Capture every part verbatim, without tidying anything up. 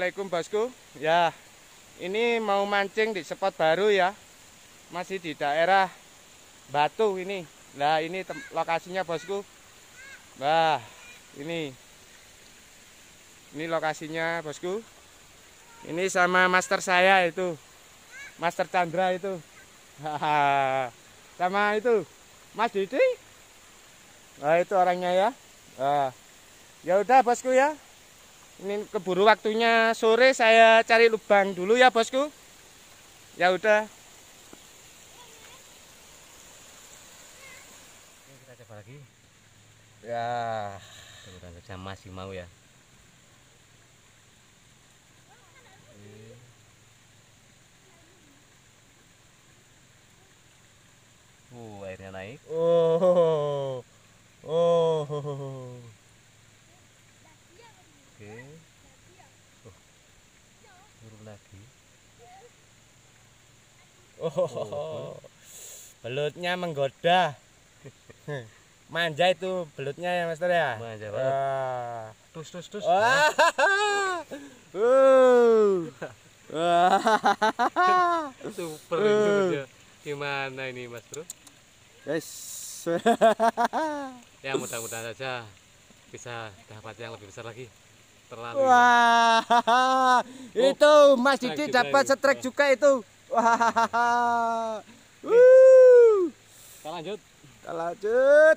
Assalamualaikum bosku. Ya, ini mau mancing di spot baru ya. Masih di daerah Batu ini. Nah, ini lokasinya bosku. Wah, ini. Ini lokasinya bosku. Ini sama master saya itu. Master Chandra itu. Sama itu Mas Didi. Nah, itu orangnya ya. Nah, ya udah bosku ya. Ini keburu waktunya sore, saya cari lubang dulu ya bosku. Ya udah. Ini kita coba lagi. Ya. Mudah-mudahan saja masih mau ya. Uh, airnya naik. Oh. Oh. Oke. Oh, turun lagi. Oh. Belutnya menggoda. Manja itu belutnya ya Master ya. Manja banget. Ah. Tus tus tus. Wah. Uh. Super ini. Gimana ini Mas Bro? Guys. Ya mudah-mudahan saja bisa dapat yang lebih besar lagi. Terlalu. Wah. Oh, Itu Mas Didi dapat setrek juga itu. Wah. Uh. Kita lanjut. Kita lanjut.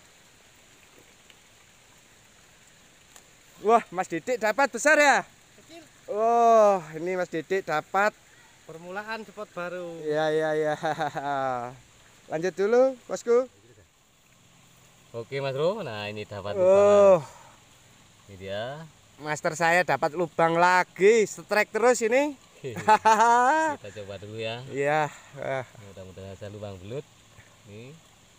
Wah, Mas Didik dapat besar ya? Kecil. Oh, ini Mas Didik dapat. Permulaan spot baru. Iya, iya, iya. Lanjut dulu, bosku. Oke Mas Bro, nah ini dapat Oh, lubang. Ini dia. master saya dapat lubang lagi, strike terus ini. Kita coba dulu ya. Iya. Ah. Mudah-mudahan saya lubang belut. Nih.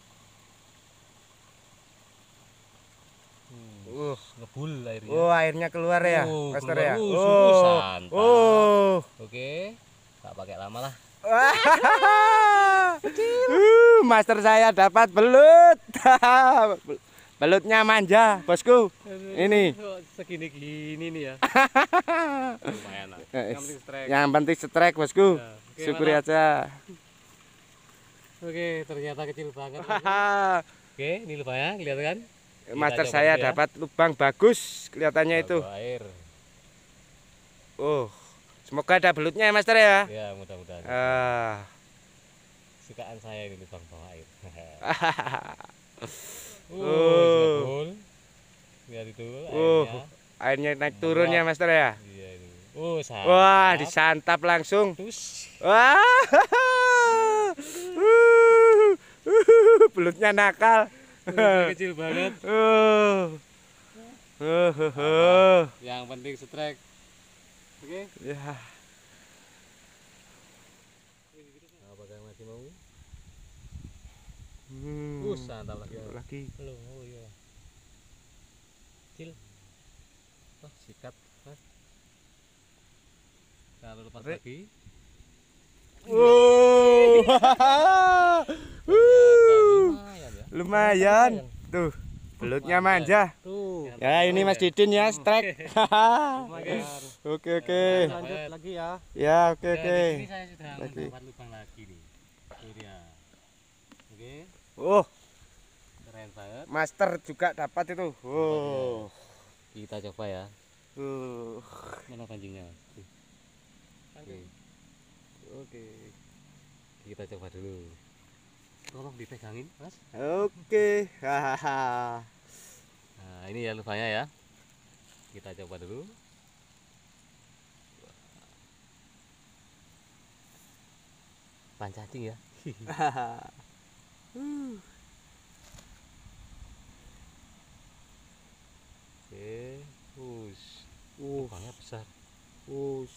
Uh, ngebul airnya. Oh, airnya keluar ya, Oh, master keluar. ya. Uh, Oh, santap. oh. Oke, tak pakai lama lah. uh, master saya dapat belut. Belutnya manja, bosku. Ini. Segini-gini nih ya. Lumayan lah. Yang penting strike. Yang penting strike, bosku. Ya, oke, syukuri mantap. aja. Oke, ternyata kecil banget. Oke, ini lubangnya, lihat kan? Master saya ya. Dapat lubang bagus kelihatannya itu. Air. Oh, semoga ada belutnya ya Master ya. Ya, mudah-mudahan. Ah. Sukaan saya ini lubang bawah air. Oh, uh, lihat itu oh, airnya. airnya naik turun ya Master ya. Iya ini. Oh, santap. Wah, disantap langsung. Tus. Wah, belutnya nakal. Kecil banget. Uh. Uh, uh, uh. Yang penting strike. Oke. Ya. Apakah masih mau? Hmm. Uh, santap lagi. Lagi. Belum. Oh iya. Kecil. Oh, sikat, Mas. Kalau lepas Re. lagi. Wow. Lumayan ya. Lumayan. Tuh, belutnya manja. Tuh. Ya, ini Mas Didin ya, strike. Lumayan. Oke, oke. Lanjut lagi ya. Ya, oke, oke. Ini saya sudah Lagi. mendapat lubang lagi nih. Ini dia. Oke, Oh, keren banget. master juga dapat itu. Oh. Kita coba ya. Uh. Mana pancingnya? Oke. Oke. Kita coba dulu. Tolong dipegangin, Mas. Oke. Hahaha. Nah, ini ya lubangnya ya. Kita coba dulu. Pancacing ya. Oke, push. Uh, Lubangnya besar. us.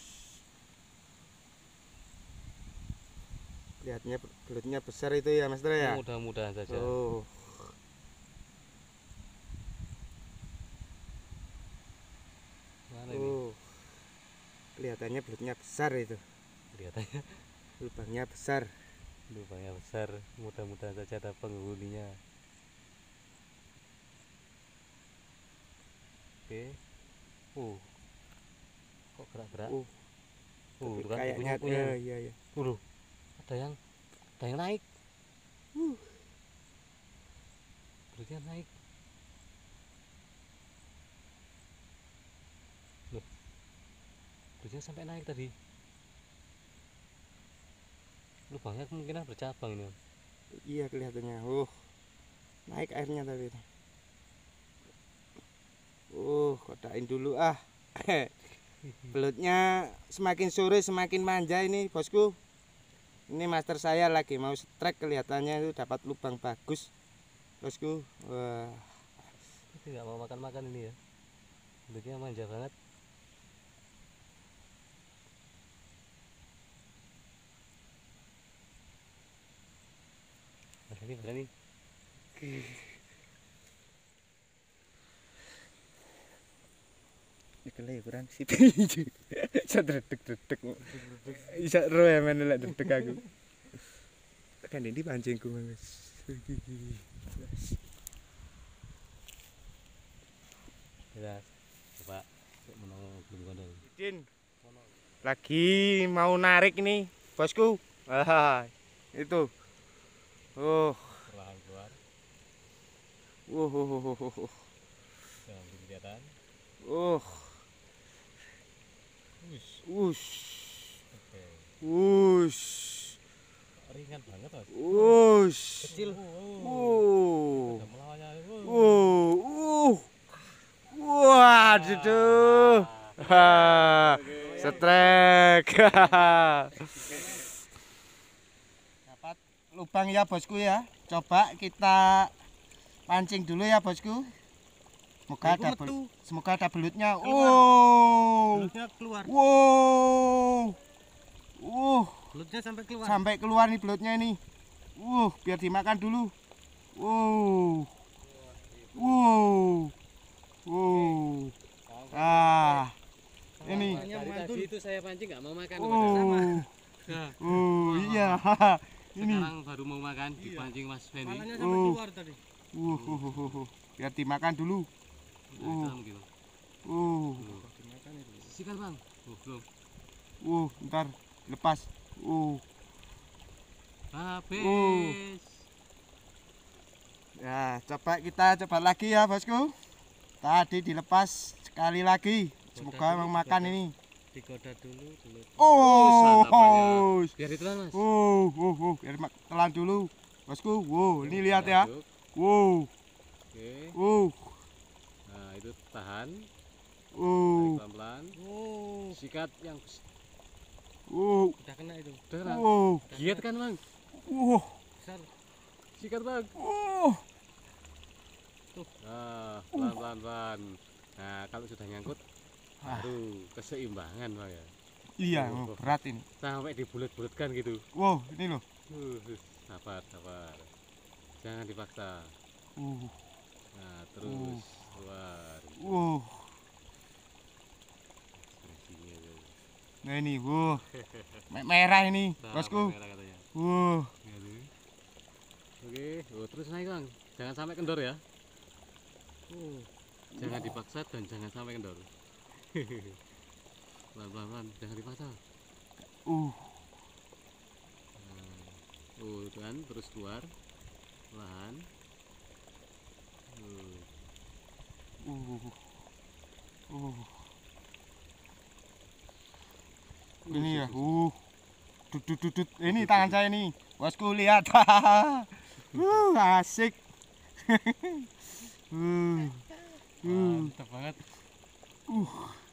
Lihatnya belutnya besar itu ya, Master ya. Mudah-mudahan saja. Oh. Mana ini? Oh. Kelihatannya belutnya besar itu. Kelihatannya Lubangnya besar. lubangnya besar. Mudah-mudahan saja ada penghuninya. Oke. Uh. Kok gerak-gerak? Uh, Uh, itu kan kayaknya punya. ya, iya ya. Tuh, ada yang ada yang naik. Uh. Belutnya naik. Loh. Belutnya sampai naik tadi. Lubangnya kemungkinan bercabang ini. Iya kelihatannya. Uh. Naik airnya tadi. Uh, kodain dulu ah. Belutnya semakin sore semakin manja ini bosku. Ini master saya lagi mau strike, kelihatannya itu dapat lubang bagus bosku. Wah, Tidak mau makan-makan ini ya. Belutnya manja banget. Berani berani. Iki kurang sip. Bisa dedek-dedek. Bisa ro ya men lek dedek aku. Kan ini pancingku Mas. Ya, coba menang belum gondol. Din. Lagi mau narik ini, bosku. Ah, itu. Oh. Perlahan keluar. Uh, uh, uh, uh, uh. Jangan kelihatan. Uh. Wush. Wush. Oke. Wush. Ringan banget, Mas. Wush. Kecil. Uh. Ada melawannya. Uh. Uh. Wah, aduh. Ha. Strek. Dapat lubang ya bosku ya. Coba kita pancing dulu ya bosku. Semoga ada bel- semoga ada belutnya. Oh. Belutnya keluar. Wow. Uh, Belutnya sampai keluar. sampai keluar nih belutnya ini. Uh, biar dimakan dulu. Wow. Wow. Wow. Ah. Ini. Tadi itu saya pancing nggak mau makan. Oh. Oh, iya. Ini. Sekarang baru mau makan dipancing Mas Fendi. Malahnya sampai keluar tadi. Uh, uh, uh, uh, uh. Biar dimakan dulu. Uh. Gitu. Uh. Sikat Bang. Oh, belum. Uh, ntar lepas. Uh. Habis. Uh. Ya, coba kita coba lagi ya, bosku. Tadi dilepas sekali lagi. Semoga memang makan ini. Digoda dulu dulu. Oh, Biar ditelan Mas. oh, oh, oh, biar mak- telan dulu, bosku. Wow, ini lihat ya. Wow, Oke. wow, Nah, itu tahan. wow, Pelan-pelan. Oh, Sikat yang wow, udah kena itu. udah kan? wow, Giat kan, Bang? wow, Besar. Sikat, Bang. wow. Nah, pelan-pelan, pelan. Nah, kalau sudah nyangkut Ah. baru keseimbangan, Bang ya. Iya, oh, berat ini. Sampai dibulet-buletkan gitu. Wow, ini loh. Uh, sabar, sabar. Jangan dipaksa. Uh, Nah, terus keluar. wow. Ekspresinya tuh. Nah ini, wow, Me- merah ini, Nah, bosku. merah katanya. Wow, Ya, tuh. Oke, oh, terus naik Bang. Jangan sampai kendor ya. Oh, Jangan dipaksa dan jangan sampai kendor. Pelan-pelan, jangan dipaksa. uh, Nah, oh, itu kan terus keluar. Pelan. Uh, uh, uh. Ini ya, uh, dudut dudut. Ini tangan saya nih, bosku lihat. uh, asik. uh, uh, mantap banget. uh.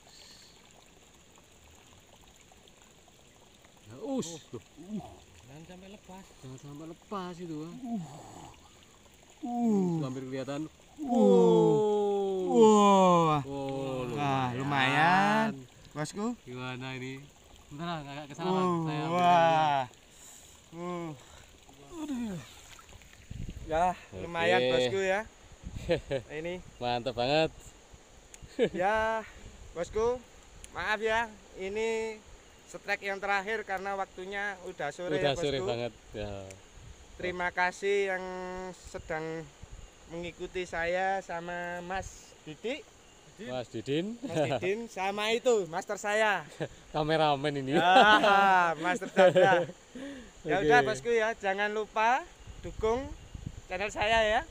Nah, us. Loh, jangan sampai lepas. jangan sampai lepas itu, Bang. Uh, Tuh, hampir kelihatan. uh, Oh, wah, oh, Ah, lumayan. bosku. Gimana ini? Bentar, agak ke sana, Bang. Uh, Saya ambil wah, uh. Ya, lumayan Oke. bosku ya. Ini, dulu. Mantap banget. ya, bosku. Maaf ya, ini strike yang terakhir karena waktunya udah sore Udah ya bosku. sore banget. Ya. Terima kasih yang sedang mengikuti saya sama Mas Didi. Mas Didin, Mas Didin sama itu master saya. kameramen ini. Ah, Master Chandra. Ya Oke. udah bosku ya, jangan lupa dukung channel saya ya.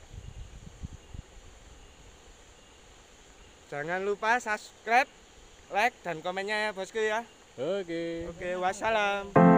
Jangan lupa subscribe, like dan komennya ya bosku ya. Oke. Oke, wassalam.